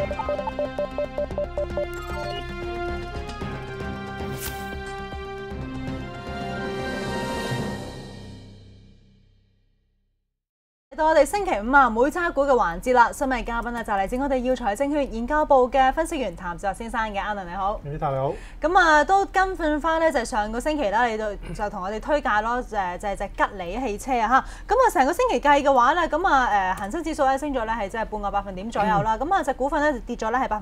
到我哋星期五啊，每差股嘅環節啦，新嘅嘉賓咧就嚟自我哋耀才證券研究部嘅分析員譚志樂先生嘅，Alan你好。 你好。 咁啊，都跟進翻咧，就係上個星期啦，你就同我哋推介咯，就係隻吉利汽車啊嚇。咁啊，成個星期計嘅話咧，咁啊恆生指數咧升咗咧係即係半個百分點左右啦。咁啊隻股份咧跌咗咧係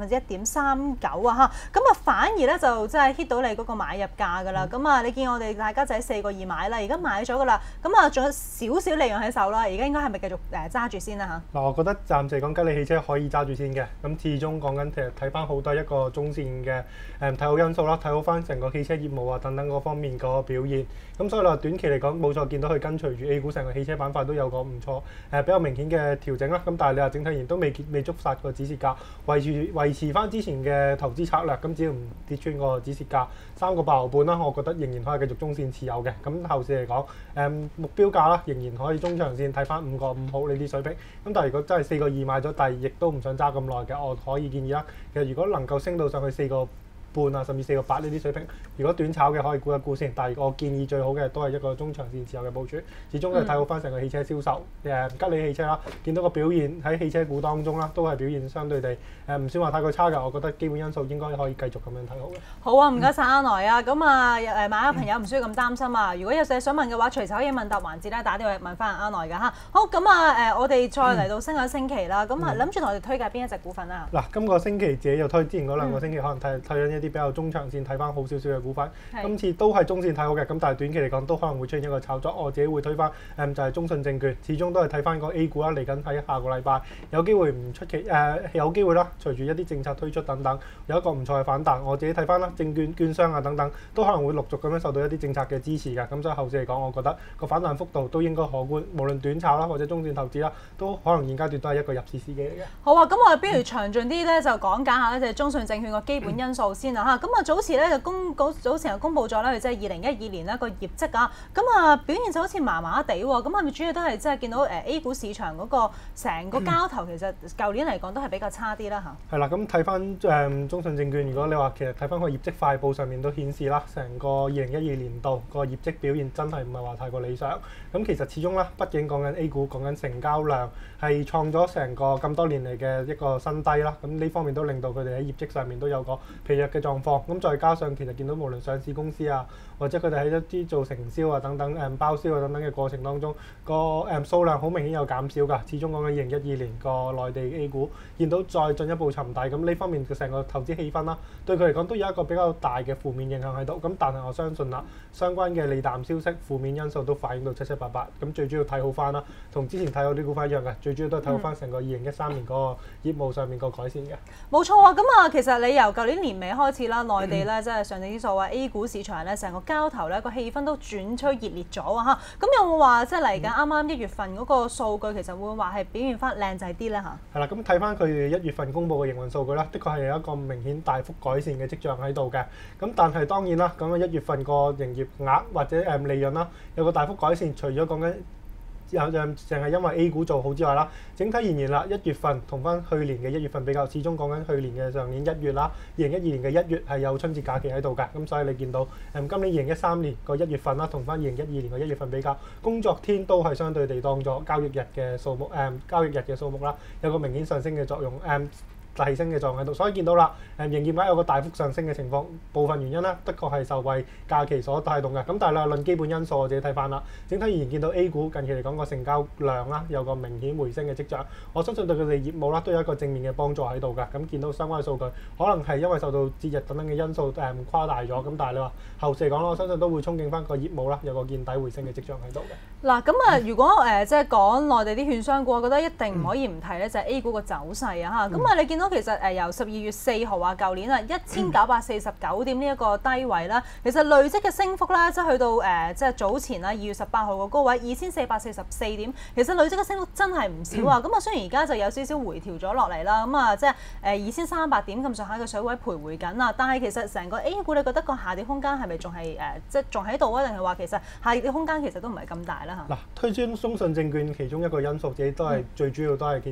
1.39%啊嚇。咁啊反而咧就即係 hit 到你嗰個買入價㗎啦。咁啊你見我哋大家就喺4個2買啦，而家買咗㗎啦。咁啊仲有少少利潤喺手啦，而家應該係咪繼續揸住先啦嚇？ 嗱，我覺得暫時講吉利汽車可以揸住先嘅。咁始終講緊其實睇翻好多一個中線嘅睇好因素啦，睇好翻成個汽車業務啊等等嗰方面個表現。咁所以你話短期嚟講冇錯，見到佢跟隨住 A 股成個汽車板塊都有個唔錯比較明顯嘅調整啦。咁但係你話整體而言都未觸發個止蝕價，維持翻之前嘅投資策略。咁只要唔跌穿個止蝕價3個8毫半啦，我覺得仍然可以繼續中線持有嘅。咁後市嚟講目標價啦，仍然可以中長線睇翻5個5毫呢啲水平。咁但係如果真係4個2買咗，但係亦都唔想揸咁耐嘅，我可以建議啦。其實如果能夠升到上去4個半啊，甚至4個8呢啲水平，如果短炒嘅可以估一估先。但係我建議最好嘅都係一個中長線持有嘅部署，始終都係睇好翻成個汽車銷售。吉利汽車啦，見到個表現喺汽車股當中啦，都係表現相對地唔算話太過差㗎。我覺得基本因素應該可以繼續咁樣睇好嘅。 好啊，唔該晒阿來啊。咁啊買家朋友唔需要咁擔心啊。如果有嘢想問嘅話，隨時可以問答環節咧，打電話問翻阿來㗎嚇。好，咁啊我哋再嚟到新嘅星期啦。咁啊諗住同我哋推介邊一隻股份啊？ 嗱，今個星期自己又推之前嗰2個星期，可能睇緊一啲比較中長線睇翻好少少嘅股份。今次都係中線睇好嘅，咁但係短期嚟講都可能會出現一個炒作。我自己會推翻就係中信證券，始終都係睇翻個 A 股啦。嚟緊喺下個禮拜有機會唔出奇有機會啦，隨住一啲政策推出等等，有一個唔錯嘅反彈。我自己睇翻啦，證券券商啊等等都可能會陸續咁樣受到一啲政策嘅支持㗎。咁所以後市嚟講，我覺得個反彈幅度都應該可觀。無論短炒啦或者中線投資啦，都可能現階段都係一個入市時機嚟嘅。 好啊，咁我哋不如詳盡啲咧，就講解下咧，就係中信證券個基本因素先啦嚇。咁啊早前咧早前又公佈咗咧，即係2012年一個業績啊。咁啊表現就好似麻麻地喎。咁係咪主要都係即係見到A 股市場嗰個成個交投其實舊年嚟講都係比較差啲啦嚇？ 係啦，咁睇翻中信證券，如果你話其實睇翻個業績快報上面都顯示啦，成個2012年度個業績表現真係唔係話太過理想。咁其實始終啦，畢竟講緊 A 股講緊成交量係創咗成個咁多年嚟嘅一個新低啦。咁呢方面都令到佢哋喺業績上面都有個疲弱嘅狀況。咁再加上其實見到無論上市公司啊，或者佢哋喺一啲做承銷啊等等包銷啊等等嘅過程當中，個數量好明顯有減少㗎。始終講緊2012年個內地 A 股見到再進一步沉底，咁呢方面嘅成個投資氣氛啦，對佢嚟講都有一個比較大嘅負面影響喺度。咁但係我相信啦，相關嘅利淡消息、負面因素都反映到7、7、8、8。咁最主要睇好翻啦，同之前睇好啲股份一樣嘅，最主要都係睇好翻成個2013年嗰個業務上面個改善嘅。 冇錯啊，咁啊其實你由舊年年尾開始啦，內地咧即係上證指數啊 A 股市場咧成個交投咧個氣氛都轉趨熱烈咗啊嚇。咁有冇話即係嚟緊啱啱1月份嗰個數據其實會話係表現翻靚仔啲咧嚇？ 係啦，咁睇翻佢1月份公佈嘅營運數據啦，的確係有一個明顯大幅改善嘅跡象喺度嘅。咁但係當然啦，講緊1月份個營業額或者利潤啦，有個大幅改善，除咗講緊淨係因為 A 股做好之外啦，整體而言啦，1月份同翻去年嘅1月份比較，始終講緊去年嘅上年1月啦，2012年嘅1月係有春節假期喺度㗎。咁所以你見到今年2013年個1月份啦，同翻2012年個1月份比較，工作天都係相對地當咗交易日嘅數目啦，有個明顯上升嘅作用。提升嘅狀況喺度，所以見到啦，營業額有個大幅上升嘅情況，部分原因啦，的確係受惠假期所帶動嘅。咁但係論基本因素，我自己睇翻啦，整體而言見到 A 股近期嚟講個成交量啦，有個明顯回升嘅跡象，我相信對佢哋業務啦都有一個正面嘅幫助喺度㗎。咁見到相關嘅數據，可能係因為受到節日等等嘅因素誇大咗，咁但係你話後市嚟講，我相信都會憧憬翻個業務啦，有個見底回升嘅跡象喺度嘅。 嗱，咁啊，如果即係講內地啲券商股，我覺得一定唔可以唔提咧，就係 A 股個走勢啊嚇。咁啊，你見到其實由12月4號啊，舊年啊1949點呢一個低位啦，其實累積嘅升幅啦，即係去到即係早前啦2月18號個高位2444點，其實累積嘅升幅真係唔少啊。咁啊，雖然而家就有少少回調咗落嚟啦，咁啊即係2300點咁上下嘅水位徘徊緊啊，但係其實成個 A 股你覺得個下跌空間係咪仲係即係仲喺度啊？定係話其實下跌嘅空間其實都唔係咁大啦嚇？ 嗱，推薦中信證券其中一個因素，自己都係最主要都係其實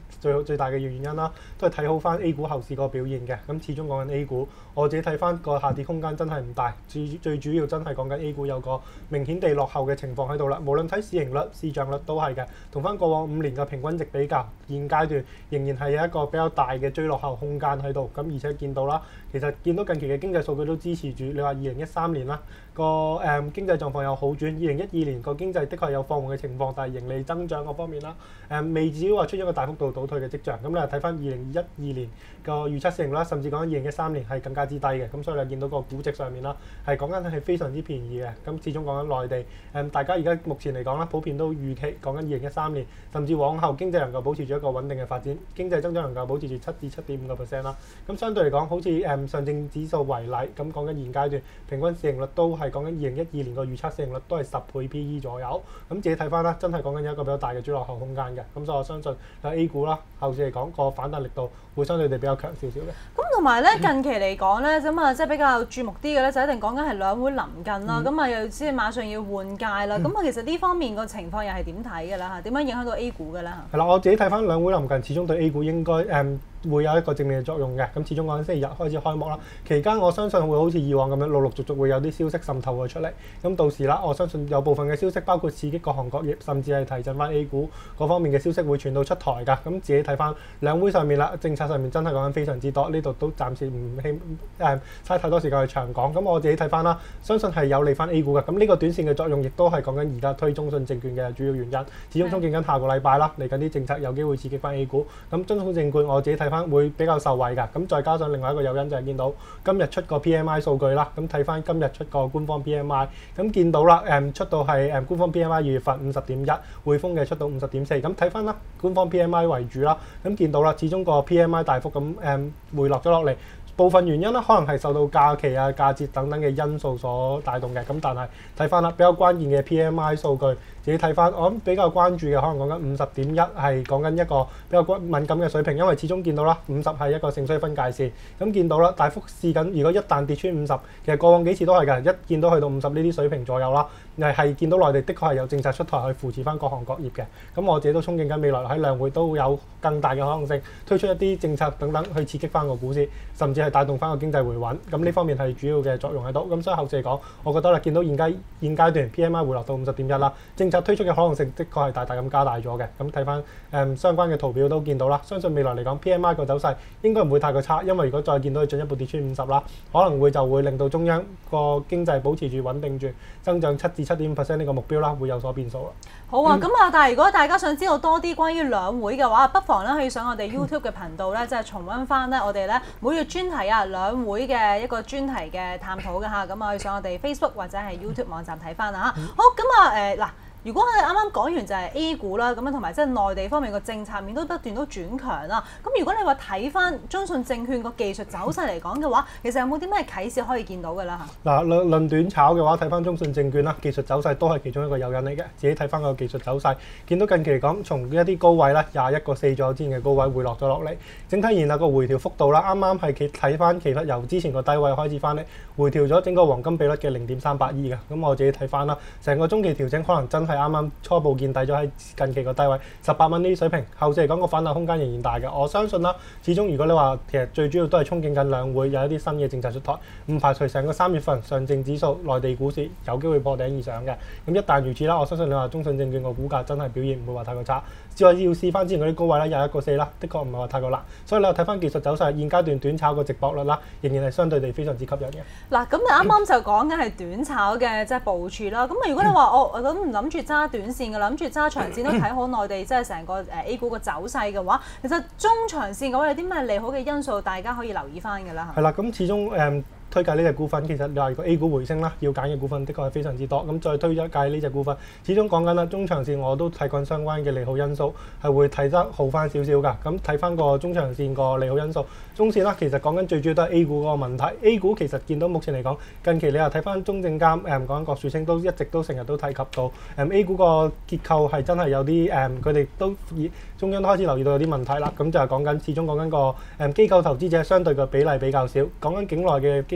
最大嘅原因啦，都係睇好翻 A 股後市個表現嘅。咁始終講緊 A 股，我自己睇翻個下跌空間真係唔大，最主要真係講緊 A 股有個明顯地落後嘅情況喺度啦。無論睇市盈率、市漲率都係嘅，同翻過往5年嘅平均值比較，現階段仍然係有一個比較大嘅追落後空間喺度。咁而且見到啦，其實見到近期嘅經濟數據都支持住，你話2013年啦個經濟狀況有好轉，2012年個經濟的確有放緩嘅情況，但係盈利增長嗰方面啦，未至於話出現一個大幅度倒退嘅跡象。咁你話睇翻2012年個預測市盈率，甚至講2013年係更加之低嘅。咁所以你見到個估值上面啦，係講緊係非常之便宜嘅。咁始終講緊內地，大家而家目前嚟講啦，普遍都預期講緊2013年，甚至往後經濟能夠保持住一個穩定嘅發展，經濟增長能夠保持住7至7.5%啦。咁相對嚟講，好似上證指數為例，咁講緊現階段平均市盈率都係講緊2012年個預測市盈率都係10倍 PE 左右。咁自己睇翻啦，真係講緊有一個比較大嘅追落後空間嘅。咁所以我相信喺 A 股啦，後市嚟講個反彈力度會相對地比較強少少嘅。 咁同埋咧近期嚟講咧，咁啊即係比較注目啲嘅咧，就一定講緊係兩會臨近啦。咁啊又知馬上要換屆啦。咁啊其實呢方面個情況又係點睇嘅啦？嚇，點樣影響到 A 股嘅啦？ 係啦，我自己睇翻兩會臨近，始終對 A 股應該會有一個正面嘅作用嘅。咁始終講緊星期日開始開幕啦，期間我相信會好似以往咁樣陸陸續續會有啲消息滲透咗出嚟。咁到時啦，我相信有部分嘅消息，包括刺激各行各業，甚至係提振翻 A 股嗰方面嘅消息會傳到出台㗎。咁自己睇翻兩會上面啦，政策上面真係講緊非常之多，呢度都暫時唔嘥太多時間去長講。咁我自己睇翻啦，相信係有利翻 A 股嘅。咁呢個短線嘅作用亦都係講緊而家推中信證券嘅主要原因。始終憧憬緊下個禮拜啦，嚟緊啲政策有機會刺激翻 A 股。咁中信證券我自己睇翻會比較受惠㗎。咁再加上另外一個誘因就係見到今日出個 PMI 數據啦。咁睇翻今日出個官方 PMI，咁見到啦，出到係官方 PMI 2月份50.1，匯豐嘅出到50.4。咁睇翻啦，官方 PMI 為主啦。咁見到啦，始終個 PMI 大幅咁回落咗落嚟。部分原因咧，可能係受到假期啊、假節等等嘅因素所帶動嘅。咁但係睇翻啦，比較關鍵嘅 PMI 數據，自己睇翻，我諗比較關注嘅可能講緊50.1係講緊一個比較敏感嘅水平，因為始終見到啦，50係一個盛衰分界線。咁見到啦，大幅試緊，如果一旦跌穿50，其實過往幾次都係㗎，一見到去到50呢啲水平左右啦，係見到內地的確係有政策出台去扶持翻各行各業嘅。咁我自己都憧憬緊未來喺兩會都會有更大嘅可能性推出一啲政策等等去刺激翻個股市，甚至係帶動翻個經濟回穩。咁呢方面係主要嘅作用喺度。咁所以後市嚟講，我覺得啦，見到現階段 PMI 回落到50.1啦，政策推出嘅可能性的確係大大咁加大咗嘅。咁睇翻相關嘅圖表都見到啦，相信未來嚟講 PMI 個走勢應該唔會太過差，因為如果再見到佢進一步跌穿50啦，可能就會令到中央個經濟保持住穩定住增長7至7.5% 呢個目標啦，會有所變數啦。 好啊，咁但係如果大家想知道多啲關於兩會嘅話，不妨咧可以上我哋 YouTube 嘅頻道咧，即係重溫翻咧我哋咧每月專題啊兩會嘅一個專題嘅探討嘅嚇，咁可以上我哋 Facebook 或者係 YouTube 網站睇翻啊嚇。好，咁嗱。如果我哋啱啱講完就係 A 股啦，咁樣同埋即係內地方面個政策面都不斷都轉強啦。咁如果你話睇翻中信證券個技術走勢嚟講嘅話，其實有冇啲咩啟示可以見到㗎啦嚇？ 嗱，論短炒嘅話，睇翻中信證券啦，技術走勢都係其中一個誘因嚟嘅。自己睇翻個技術走勢，見到近期嚟講，從一啲高位啦，21.4左右之前嘅高位回落咗落嚟，整體而言個回調幅度啦，啱啱係睇翻其實由之前個低位開始翻嚟，回調咗整個黃金比率嘅0.38億嘅。咁我自己睇翻啦，成個中期調整可能真係啱啱初步見底咗喺近期個低位18蚊呢啲水平，後市嚟講個反彈空間仍然大嘅。我相信啦，始終如果你話其實最主要都係憧憬緊兩會有一啲新嘅政策出台，唔排除成個3月份上證指數內地股市有機會破頂以上嘅。咁一旦如此啦，我相信你話中信證券個股價真係表現唔會話太過差，只係要試翻之前嗰啲高位啦，21.4啦，的確唔係話太過難。所以你話睇翻技術走勢，現階段短炒個值博率啦，仍然係相對地非常之吸引嘅。 嗱，咁你啱啱就講緊係短炒嘅即係部署啦。咁如果你話我咁唔諗住揸短線嘅，諗住揸長線都睇好內地即係成個A 股個走勢嘅話，其實中長線嘅話有啲咩利好嘅因素，大家可以留意翻㗎啦。 係啦，咁始終推介呢隻股份，其實你話如果 A 股回升啦，要揀嘅股份的確係非常之多。咁再推介呢隻股份，始終講緊啦，中長線我都睇緊相關嘅利好因素，係會睇得好翻少少㗎。咁睇翻個中長線個利好因素，中線啦，其實講緊最主要都係 A 股嗰個問題。A 股其實見到目前嚟講，近期你又睇翻中證監講緊郭樹清都一直都成日都提及到A 股個結構係真係有啲佢哋都中央都開始留意到有啲問題啦。咁就係講緊始終講緊個機構投資者相對嘅比例比較少，講緊境內嘅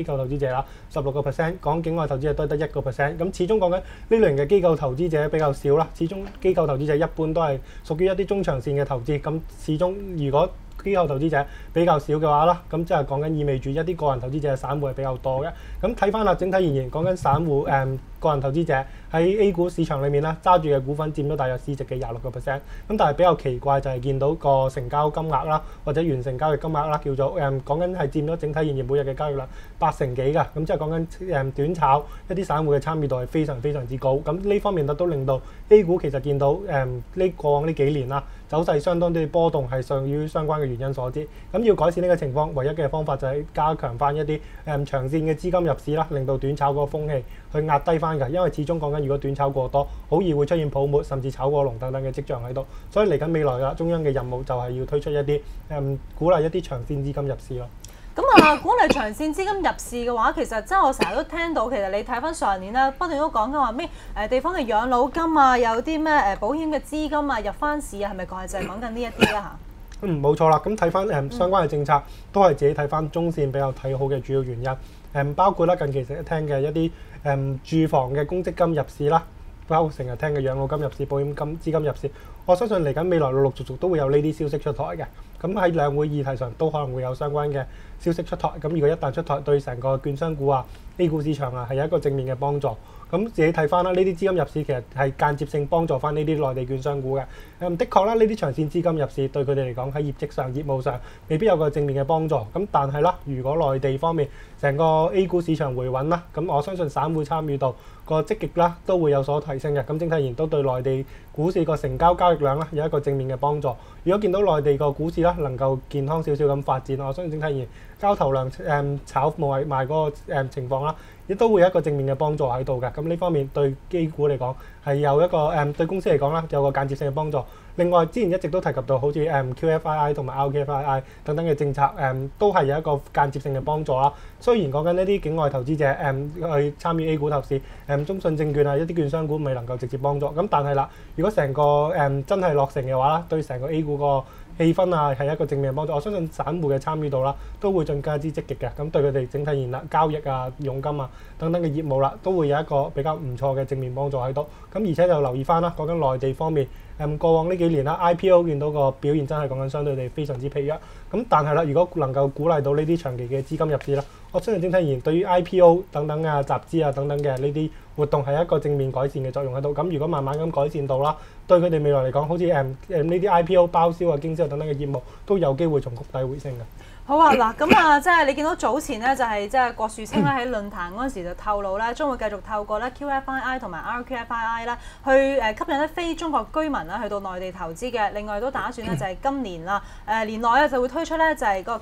機構投資者啦，16%，講境外投資者都係得1%。咁始終講緊呢類型嘅機構投資者比較少啦，始終機構投資者一般都係屬於一啲中長線嘅投資。咁始終如果機構投資者比較少嘅話啦，咁即係講緊意味住一啲個人投資者嘅散戶係比較多嘅。咁睇翻啦，整體而言講緊散戶個人投資者喺 A 股市場裏面啦，揸住嘅股份佔咗大約市值嘅26%。咁但係比較奇怪就係見到個成交金額啦，或者完成交易金額啦，叫做講緊係佔咗整體現業每日嘅交易量80%幾㗎。咁即係講緊短炒一啲散戶嘅參與度係非常非常之高。咁呢方面都令到 A 股其實見到過往呢幾年啦，走勢相當之波動係屬於相關嘅原因所致。咁要改善呢個情況，唯一嘅方法就係加強翻一啲長線嘅資金入市啦，令到短炒嗰個風氣去壓低翻㗎。因為始終講緊如果短炒過多，好易會出現泡沫，甚至炒過龍等等嘅跡象喺度。所以嚟緊未來啦，中央嘅任務就係要推出一啲鼓勵一啲長線資金入市咯。 咁鼓勵長線資金入市嘅話，其實即係我成日都聽到，其實你睇翻上年咧，不斷都講緊話咩地方嘅養老金啊，有啲咩保險嘅資金啊入翻市啊，係咪就係講緊呢一啲咧嚇？ 冇錯啦。咁睇翻相關嘅政策，都係自己睇翻中線比較睇好嘅主要原因。包括啦近期成日聽嘅一啲住房嘅公積金入市啦，包括成日聽嘅養老金入市、保險金資金入市。我相信嚟緊未來陸陸續續都會有呢啲消息出台嘅。咁喺兩會議題上都可能會有相關嘅消息出台。咁如果一旦出台，對成個券商股啊、A 股市場啊係有一個正面嘅幫助。咁自己睇翻啦，呢啲資金入市其實係間接性幫助翻呢啲內地券商股嘅。的確啦，呢啲長線資金入市對佢哋嚟講喺業績上、業務上未必有個正面嘅幫助。咁但係啦，如果內地方面成個 A 股市場回穩啦，咁我相信散戶參與度個積極啦都會有所提升嘅。咁整體而言都對內地股市個成交交易量啦有一個正面嘅幫助。如果見到內地個股市啦能夠健康少少咁發展，我相信整體而言交投量炒賣嗰個情況啦，亦都會有一個正面嘅幫助喺度嘅。咁呢方面對機股嚟講係有一個對公司嚟講啦有個間接性嘅幫助。另外之前一直都提及到好似QFII 同埋 RQFII 等等嘅政策都係有一個間接性嘅幫助啦。雖然講緊呢啲境外投資者去參與 A 股投市中信證券啊一啲券商股未能夠直接幫助。咁但係啦，如果成個真係落成嘅話啦，對成個 A 股個氣氛啊係一個正面幫助。我相信散戶嘅參與度啦都會更加之積極嘅。咁對佢哋整體而言啦，交易啊、佣金啊等等嘅業務啦，都會有一個比較唔錯嘅正面幫助喺度。咁而且就留意翻啦，講緊內地方面過往呢幾年啦 IPO 見到個表現真係講緊相對地非常之疲弱。咁但係啦，如果能夠鼓勵到呢啲長期嘅資金入市啦，我相信整體而言對於 IPO 等等啊、集資啊等等嘅呢啲活動係一個正面改善嘅作用喺度。咁如果慢慢咁改善到啦，對佢哋未來嚟講，好似呢啲 IPO 包銷啊、經銷等等嘅業務都有機會從谷底回升嘅。 好啊，嗱咁啊，即係你見到早前咧，就係即係郭樹清咧喺論壇嗰陣時就透露咧，將會繼續透過咧 QFII 同埋 RQFII 咧，去吸引啲非中國居民啦去到內地投資嘅。另外都打算咧就係今年啦，年內啊就會推出咧就係個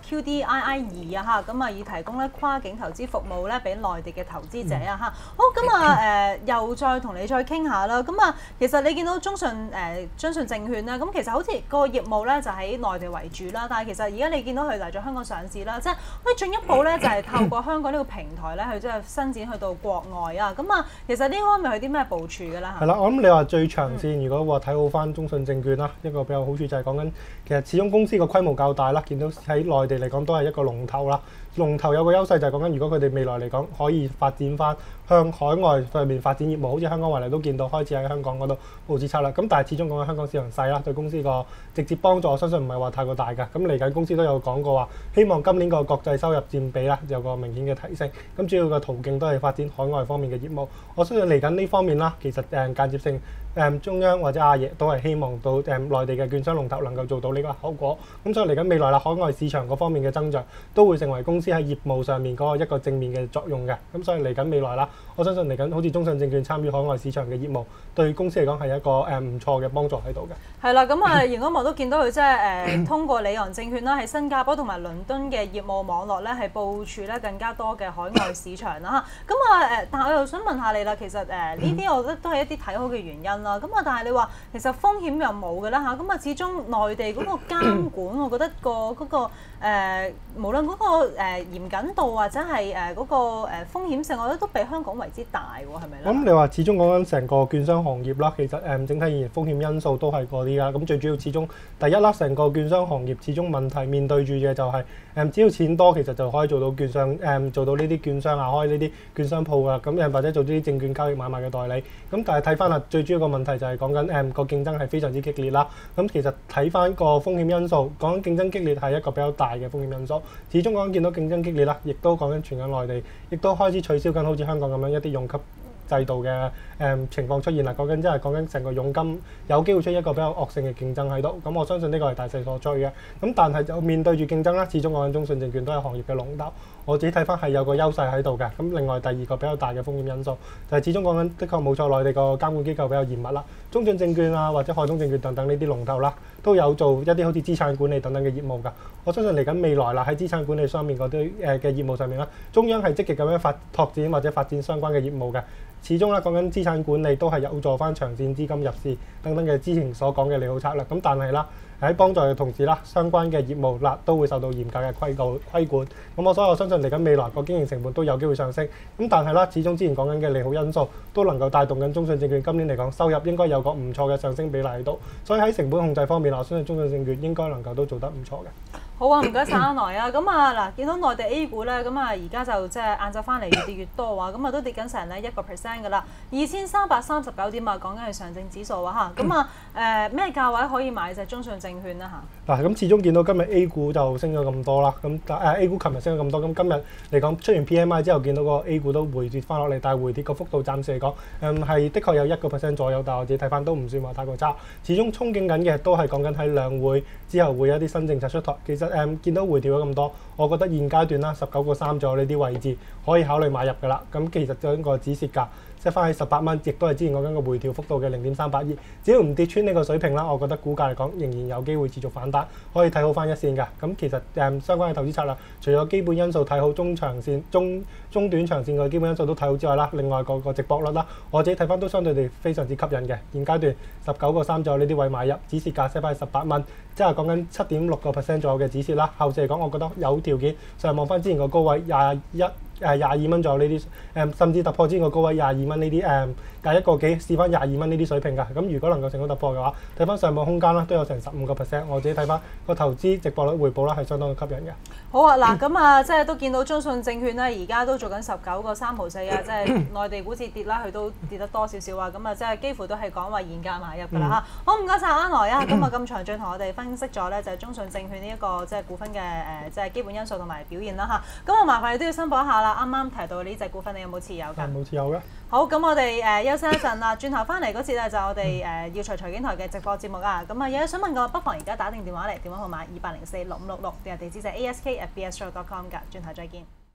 QDII2啊嚇，咁啊以提供咧跨境投資服務咧俾內地嘅投資者啊嚇。好，咁啊又再同你再傾下啦。咁啊，其實你見到中信證券咧，咁其實好似個業務咧就喺內地為主啦，但係其實而家你見到佢嚟咗香港上市啦，即係可以進一步咧就係透過香港呢個平台咧去即係伸展去到國外啊。咁啊，其實呢方面有啲咩部署嘅啦？係啦，我諗你話最長線，如果話睇好翻中信證券啦，一個比較好處就係講緊其實始終公司個規模較大啦，見到喺內地嚟講都係一個龍頭啦。龍頭有個優勢就係講緊，如果佢哋未來嚟講可以發展翻向海外上面發展業務，好似香港為例都見到開始喺香港嗰度佈置策略。咁但係始終講緊香港市場細啦，對公司個直接幫助我相信唔係話太過大㗎。咁嚟緊公司都有講過話，希望今年個國際收入佔比啦有個明顯嘅提升。咁主要個途徑都係發展海外方面嘅業務。我相信嚟緊呢方面啦，其實間接性中央或者阿爺都係希望到內地嘅券商龍頭能夠做到呢個效果。咁所以嚟緊未來啦，海外市場嗰方面嘅增長都會成為公司喺業務上面嗰個一個正面嘅作用嘅。咁所以嚟緊未來啦，我相信嚟緊好似中信證券參與海外市場嘅業務，對公司嚟講係一個唔錯嘅幫助喺度嘅。 係啦，咁啊，熒光幕都見到佢即係通過里昂證券啦，喺新加坡同埋倫敦嘅業務網絡咧，係部署咧更加多嘅海外市場啦。咁啊但係我又想問下你啦，其實呢啲我覺得都係一啲睇好嘅原因啦。咁啊，但係你話其實就風險又冇嘅啦嚇。咁啊，始終內地嗰個監管，我覺得無論嗰個嚴謹度或者係嗰個風險性，我覺得都比香港為之大喎，係咪咧？ 咁你話始終講緊成個券商行業啦，其實整體而言風險因素都係嗰啲啦。咁最主要始終第一啦，成個券商行業始終問題面對住嘅就係只要錢多，其實就可以做到券商做到呢啲券商啊，開呢啲券商鋪啊，咁或者做呢啲證券交易買賣嘅代理。咁但係睇翻啦，最主要個問題就係講緊個競爭係非常之激烈啦。咁其實睇翻個風險因素，講緊競爭激烈係一個比較大嘅風險因素。始終講緊見到競爭激烈啦，亦都講緊傳緊內地，亦都開始取消緊好似香港咁樣一啲佣金制度嘅情況出現啦。講緊成個佣金有機會出一個比較惡性嘅競爭喺度。咁我相信呢個係大勢所趨嘅。咁但係就面對住競爭啦，始終講緊中信證券都係行業嘅龍頭。我自己睇翻係有個優勢喺度嘅。咁另外第二個比較大嘅風險因素就係始終講緊的確冇錯，內地個監管機構比較嚴密啦。中信證券啊或者海通證券等等呢啲龍頭啦，都有做一啲好似資產管理等等嘅業務㗎。我相信嚟緊未來啦，喺資產管理上面嗰啲嘅業務上面啦，中央係積極咁樣拓展或者發展相關嘅業務嘅。始終啦，講緊資產管理都係有助翻長線資金入市等等嘅之前所講嘅利好策略。咁但係啦，喺幫助嘅同時啦，相關嘅業務啦都會受到嚴格嘅規管。咁所以我相信嚟緊未來個經營成本都有機會上升。咁但係啦，始終之前講緊嘅利好因素都能夠帶動緊中信證券今年嚟講收入應該有個唔錯嘅上升比例喺度。所以喺成本控制方面，我相信中信證券應該能夠都做得唔錯嘅。 好啊，唔該晒阿來啊。咁啊嗱，見到內地 A 股咧，咁啊而家就即係晏晝翻嚟越跌越多啊，咁啊都跌緊成咧1% 㗎啦，2339點啊，講緊係上證指數啊嚇。咁啊咩價位可以買隻中信證券啦嚇？ 嗱，咁始終見到今日 A 股就升咗咁多啦，咁A 股琴日升咗咁多，咁今日嚟講出完 PMI 之後，見到個 A 股都回跌翻落嚟，但係回跌個幅度暫時嚟講，係的確有1% 左右，但係我自己睇翻都唔算話太過差。始終憧憬緊嘅都係講緊喺兩會之後會有一啲新政策出台。其實見到回調咗咁多，我覺得現階段啦19.3左右呢啲位置可以考慮買入㗎啦。咁其實就一個止蝕價，set翻喺18蚊，亦都係之前講緊個回調幅度嘅0.382。只要唔跌穿呢個水平啦，我覺得股價嚟講仍然有機會持續反彈，可以睇好翻一線㗎。咁其實相關嘅投資策略，除咗基本因素睇好中長線、中短長線嘅基本因素都睇好之外啦，另外個值博率啦，我自己睇翻都相對地非常之吸引嘅。現階段19.3左右呢啲位買入，止蝕價 set 翻喺18蚊，即係講緊7.6% 左右嘅止蝕啦。後市嚟講，我覺得有條件上望翻之前個高位22蚊左右呢啲，甚至突破之前個高位22蚊呢啲21個幾試翻22蚊呢啲水平㗎。咁如果能夠成功突破嘅話，睇翻上望空間啦，都有成15%。我自己睇翻個投資值博率回報啦，係相當吸引嘅。 好啊，嗱咁啊，即係都見到中信證券咧，而家都做緊19.3毫4啊，即係內地股市跌啦，佢都跌得多少少啊，咁啊，即係幾乎都係講話現價買入㗎啦嚇。好，唔該晒阿來啊，咁啊咁詳盡同我哋分析咗咧，就係中信證券呢一個即係股份嘅即係基本因素同埋表現啦嚇。咁啊，麻煩你都要申報一下啦。啱啱提到呢隻股份，你有冇持有㗎？ 冇持有嘅。 好，咁我哋休息一陣啦，轉頭翻嚟嗰次咧就我哋耀才財經台嘅直播節目啊。咁啊，有嘢想問嘅不妨而家打定電話嚟，電話號碼28046566，電郵地址就係ask@bshow.com㗎。轉頭再見。